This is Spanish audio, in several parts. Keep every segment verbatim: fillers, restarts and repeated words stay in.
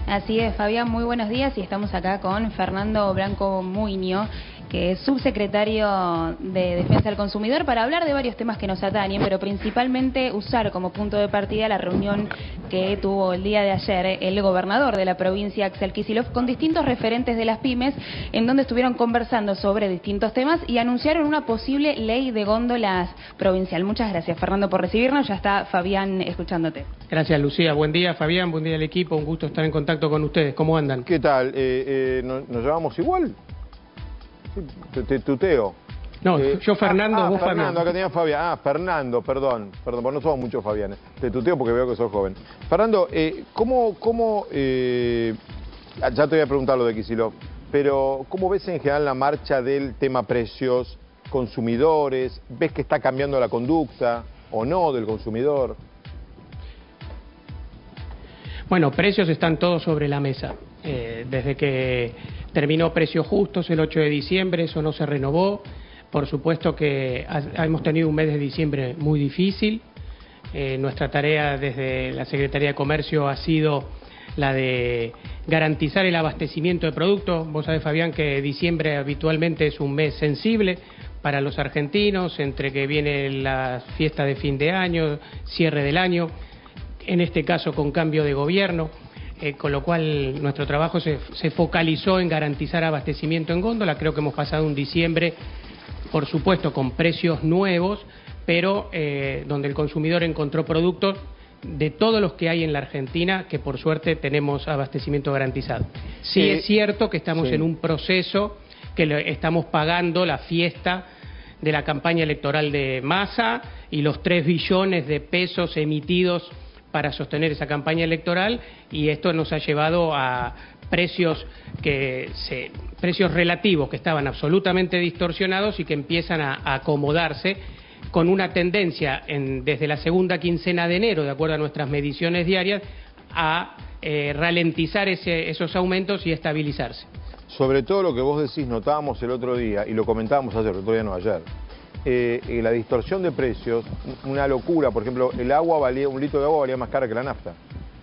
Así es, Fabián, muy buenos días y estamos acá con Fernando Blanco Muiño, que es subsecretario de Defensa del Consumidor, para hablar de varios temas que nos atañen, pero principalmente usar como punto de partida la reunión que tuvo el día de ayer el gobernador de la provincia, Axel Kicillof, con distintos referentes de las pymes, en donde estuvieron conversando sobre distintos temas y anunciaron una posible ley de góndolas provincial. Muchas gracias, Fernando, por recibirnos. Ya está Fabián escuchándote. Gracias, Lucía. Buen día, Fabián. Buen día al equipo. Un gusto estar en contacto con ustedes. ¿Cómo andan? ¿Qué tal? Eh, eh, ¿nos, ¿Nos llevamos igual? Te, te tuteo. No, eh, yo Fernando, ah, ah, vos Fernando. Fernando. Acá tenía Fabián. Ah, Fernando, perdón. Perdón, porque no somos muchos Fabianes. Te tuteo porque veo que sos joven. Fernando, eh, ¿cómo... cómo eh, ya te voy a preguntar lo de Kicillof, pero ¿cómo ves en general la marcha del tema precios, consumidores? ¿Ves que está cambiando la conducta o no del consumidor? Bueno, precios están todos sobre la mesa. Eh, desde que terminó Precios Justos el ocho de diciembre, eso no se renovó. Por supuesto que ha, hemos tenido un mes de diciembre muy difícil. Eh, nuestra tarea desde la Secretaría de Comercio ha sido la de garantizar el abastecimiento de productos. Vos sabés, Fabián, que diciembre habitualmente es un mes sensible para los argentinos, entre que viene la fiesta de fin de año, cierre del año, en este caso con cambio de gobierno. Eh, con lo cual nuestro trabajo se, se focalizó en garantizar abastecimiento en góndola. Creo que hemos pasado un diciembre, por supuesto, con precios nuevos, pero eh, donde el consumidor encontró productos de todos los que hay en la Argentina, que por suerte tenemos abastecimiento garantizado. Sí, eh, es cierto que estamos sí. en un proceso que le, estamos pagando la fiesta de la campaña electoral de Massa y los tres billones de pesos emitidos para sostener esa campaña electoral, y esto nos ha llevado a precios que se, precios relativos que estaban absolutamente distorsionados y que empiezan a, a acomodarse con una tendencia en, desde la segunda quincena de enero, de acuerdo a nuestras mediciones diarias, a eh, ralentizar ese, esos aumentos y estabilizarse. Sobre todo lo que vos decís, notábamos el otro día, y lo comentábamos ayer, el otro día no ayer, Eh, eh, la distorsión de precios, una locura. Por ejemplo, el agua valía, un litro de agua valía más cara que la nafta.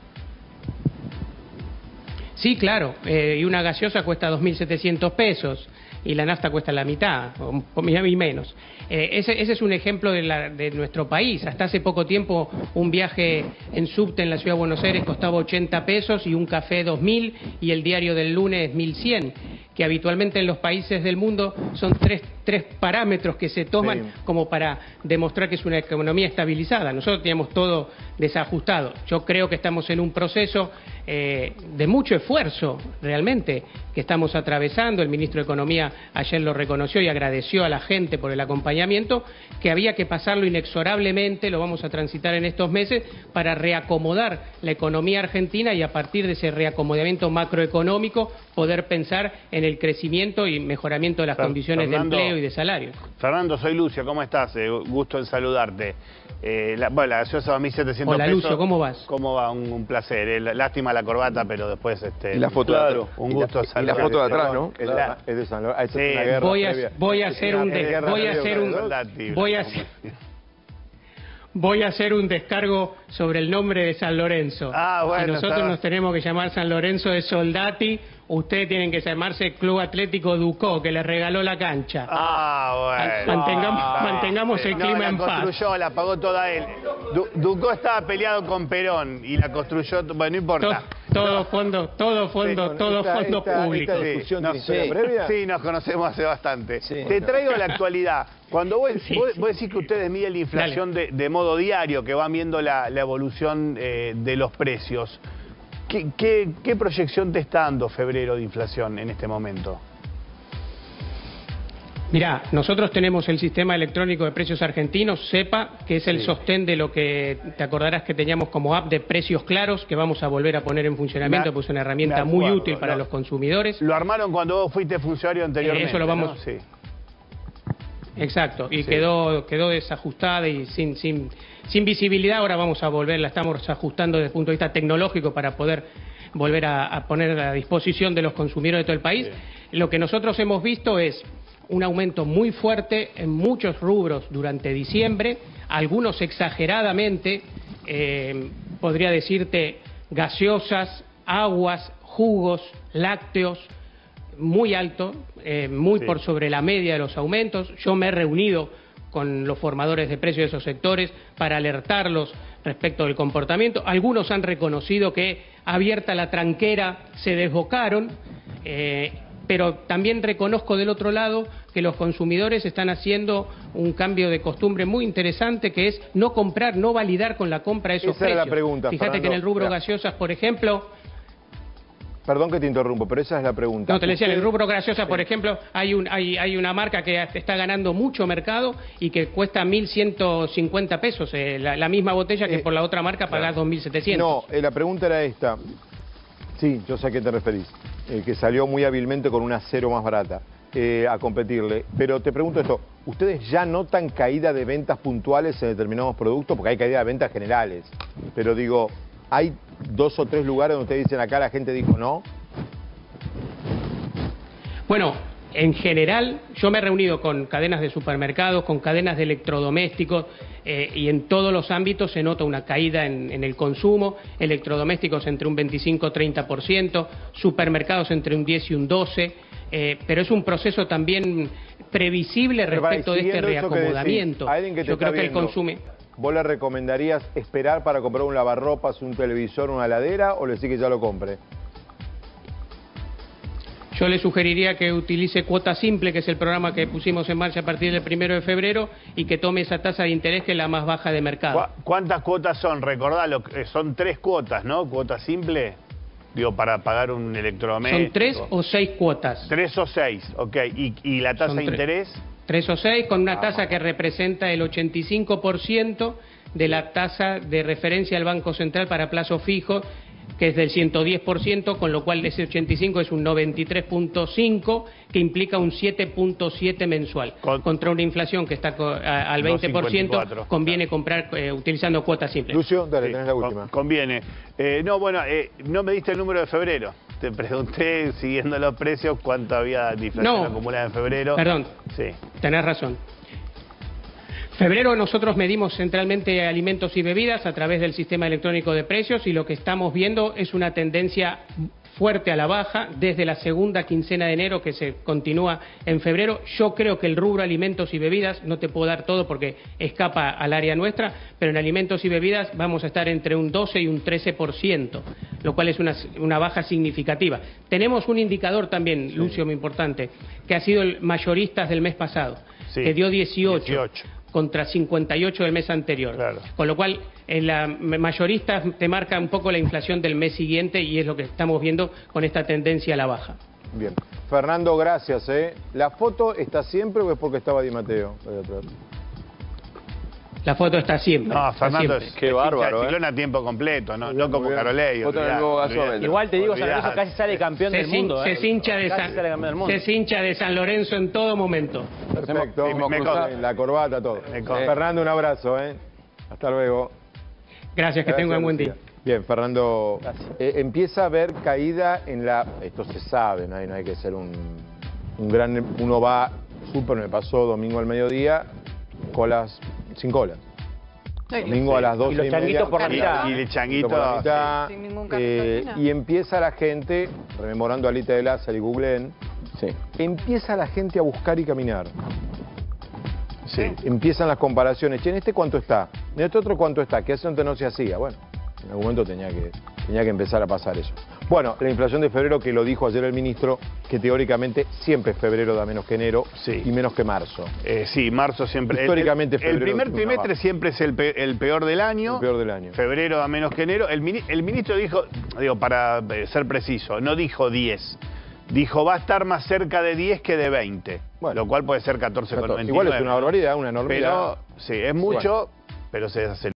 Sí, claro, eh, y una gaseosa cuesta dos mil setecientos pesos y la nafta cuesta la mitad, o, o y menos. Eh, ese, ese es un ejemplo de, la, de nuestro país. Hasta hace poco tiempo un viaje en subte en la ciudad de Buenos Aires costaba ochenta pesos y un café dos mil y el diario del lunes mil cien, que habitualmente en los países del mundo son tres, tres parámetros que se toman sí. como para demostrar que es una economía estabilizada. Nosotros teníamos todo desajustado. Yo creo que estamos en un proceso eh, de mucho esfuerzo, realmente, que estamos atravesando. El ministro de Economía ayer lo reconoció y agradeció a la gente por el acompañamiento, que había que pasarlo inexorablemente, lo vamos a transitar en estos meses, para reacomodar la economía argentina y a partir de ese reacomodamiento macroeconómico poder pensar en el crecimiento y mejoramiento de las Fer condiciones Fernando, de empleo y de salario. Fernando, soy Lucio, ¿cómo estás? Eh, gusto en saludarte. Eh, la, bueno, la gaseosa dos mil setecientos Hola, pesos. Lucio, ¿cómo vas? ¿Cómo va? Un, un placer. Eh, lástima la corbata, pero después... Este, y la foto claro, de un gusto y la, y la foto de atrás, ¿no? Claro. La, es de San Lorenzo. Sí, voy, a, voy a hacer un... De, voy a hacer un... Voy a hacer... Voy a hacer un descargo sobre el nombre de San Lorenzo. Ah, bueno, si nosotros estaba... nos tenemos que llamar San Lorenzo de Soldati, ustedes tienen que llamarse Club Atlético Ducó, que les regaló la cancha. Ah, bueno. Mantengamos, ah, mantengamos el no, clima la en paz. La construyó, la pagó toda él. Du Ducó estaba peleado con Perón y la construyó, bueno, no importa. Todo, todo fondo, todo fondo, sí, todo esta, fondo esta, público. Esta discusión sí, tiene sí, previa. Sí, nos conocemos hace bastante. Sí. Te traigo la actualidad. Cuando vos, sí, vos, sí. vos decís que ustedes miden la inflación de, de modo diario, que van viendo la, la evolución eh, de los precios, ¿Qué, qué, ¿qué proyección te está dando febrero de inflación en este momento? Mirá, nosotros tenemos el sistema electrónico de precios argentinos, SEPA, que es el sí. sostén de lo que te acordarás que teníamos como app de precios claros, que vamos a volver a poner en funcionamiento, pues es una herramienta acuerdo, muy útil para lo, los consumidores. Lo armaron cuando vos fuiste funcionario anteriormente, eh, Eso lo vamos... ¿no? Sí. Exacto, y sí. quedó quedó desajustada y sin, sin, sin visibilidad. Ahora vamos a volver, la estamos ajustando desde el punto de vista tecnológico para poder volver a, a poner a disposición de los consumidores de todo el país. Sí. Lo que nosotros hemos visto es un aumento muy fuerte en muchos rubros durante diciembre, algunos exageradamente, eh, podría decirte gaseosas, aguas, jugos, lácteos, muy alto, eh, muy Sí. por sobre la media de los aumentos. Yo me he reunido con los formadores de precios de esos sectores para alertarlos respecto del comportamiento. Algunos han reconocido que abierta la tranquera se desbocaron, eh, pero también reconozco del otro lado que los consumidores están haciendo un cambio de costumbre muy interesante, que es no comprar, no validar con la compra esos Esa era precios. la pregunta, Fíjate Fernando. que en el rubro Mira. gaseosas, por ejemplo... Perdón que te interrumpo, pero esa es la pregunta. No, te le decía, en el Usted- rubro gaseosa, por ejemplo, hay, un, hay, hay una marca que está ganando mucho mercado y que cuesta mil ciento cincuenta pesos, eh, la, la misma botella que Eh, por la otra marca pagás dos mil setecientos. No, eh, la pregunta era esta. Sí, yo sé a qué te referís. Eh, que salió muy hábilmente con una cero más barata eh, a competirle. Pero te pregunto esto, ¿ustedes ya notan caída de ventas puntuales en determinados productos? Porque hay caída de ventas generales. Pero digo, ¿hay dos o tres lugares donde ustedes dicen acá la gente dijo no? Bueno, en general, yo me he reunido con cadenas de supermercados, con cadenas de electrodomésticos, eh, y en todos los ámbitos se nota una caída en, en el consumo, electrodomésticos entre un veinticinco a treinta por ciento, supermercados entre un diez y un doce por ciento, eh, pero es un proceso también previsible Pero, vale, respecto de este siguiendo eso que decís, reacomodamiento. a alguien que te Yo está creo que el viendo, consumo... ¿Vos le recomendarías esperar para comprar un lavarropas, un televisor, una heladera o le decís que ya lo compre? Yo le sugeriría que utilice Cuota Simple, que es el programa que pusimos en marcha a partir del primero de febrero, y que tome esa tasa de interés que es la más baja de mercado. ¿Cu- ¿Cuántas cuotas son? Recordalo, eh, son tres cuotas, ¿no? Cuota simple, digo, para pagar un electrodoméstico. Son tres o seis cuotas. Tres o seis, ok. ¿Y, y la tasa Son de tres. interés? Tres o seis, con una Ah, tasa que representa el ochenta y cinco por ciento de la tasa de referencia del Banco Central para plazo fijo, que es del ciento diez por ciento, con lo cual ese ochenta y cinco es un noventa y tres punto cinco, que implica un siete punto siete mensual. Con- Contra una inflación que está co- a- al veinte por ciento, dos cincuenta y cuatro. conviene comprar eh, utilizando cuotas simples. Lucio, dale, Sí, tenés la con- última. Conviene. Eh, no, bueno, eh, no me diste el número de febrero. Te pregunté, siguiendo los precios, cuánto había de inflación No. acumulada en febrero. Perdón. Sí. Tenés razón. Febrero nosotros medimos centralmente alimentos y bebidas a través del sistema electrónico de precios, y lo que estamos viendo es una tendencia fuerte a la baja desde la segunda quincena de enero, que se continúa en febrero. Yo creo que el rubro alimentos y bebidas, no te puedo dar todo porque escapa al área nuestra, pero en alimentos y bebidas vamos a estar entre un doce y un trece por ciento, lo cual es una, una baja significativa. Tenemos un indicador también, Lucio, muy importante, que ha sido el mayoristas del mes pasado, Sí, que dio dieciocho. dieciocho. Contra cincuenta y ocho del mes anterior. Claro. Con lo cual, en la mayorista te marca un poco la inflación del mes siguiente, y es lo que estamos viendo con esta tendencia a la baja. Bien. Fernando, gracias. ¿eh? ¿La foto está siempre o es porque estaba Di Matteo? Voy atrás. La foto está siempre. No, está Fernando siempre. es Qué es bárbaro, hincha de ¿eh? Ciclón a tiempo completo, no, Muy no bien, como muy bien. Carolei. Foto en el olvidá, nuevo olvidá. gasómetro. Igual te digo, San Olvidá. Lorenzo casi sale campeón Se, del sin- mundo. se ¿eh? hincha de Casi San, sale campeón del mundo. se hincha de San Lorenzo en todo momento. Perfecto. Me- me Bien, consta. la corbata, todo. Me consta. Fernando, un abrazo. ¿eh? Hasta luego. Gracias, que Gracias, tengan buen día. Lucía. Bien, Fernando, eh, empieza a haber caída en la... Esto se sabe, no hay, no hay que ser un, un gran... Uno va, súper, me pasó domingo al mediodía, colas, sin colas. Domingo a las doce Y los y media. changuitos por la Y- mitad. Y el changuito. por la mitad, Sin ningún cambio eh, de y empieza la gente, rememorando a Alita de Lázaro y googleen, Sí. empieza la gente a buscar y caminar. Sí. Empiezan las comparaciones. Che, ¿en este cuánto está? ¿En este otro cuánto está? Que hace antes no se hacía. Bueno, en algún momento tenía que, tenía que empezar a pasar eso. Bueno, la inflación de febrero, que lo dijo ayer el ministro, que teóricamente siempre febrero da menos que enero Sí. y menos que marzo. Eh, sí, marzo siempre. el- Históricamente, el, el febrero primer es una trimestre baja. siempre es el, pe- el peor del año. El peor del año. Febrero da menos que enero. El, mini- el ministro dijo, digo, para eh, ser preciso, no dijo diez. Dijo, va a estar más cerca de diez que de veinte. Bueno. Lo cual puede ser catorce coma noventa y nueve. Igual es una barbaridad, una enormidad. Pero, sí, es mucho, pero se hace.